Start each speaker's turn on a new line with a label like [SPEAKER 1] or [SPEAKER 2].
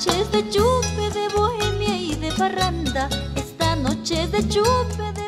[SPEAKER 1] noche es de chupe, de bohemia y de parranda. Esta noche es de chupe, de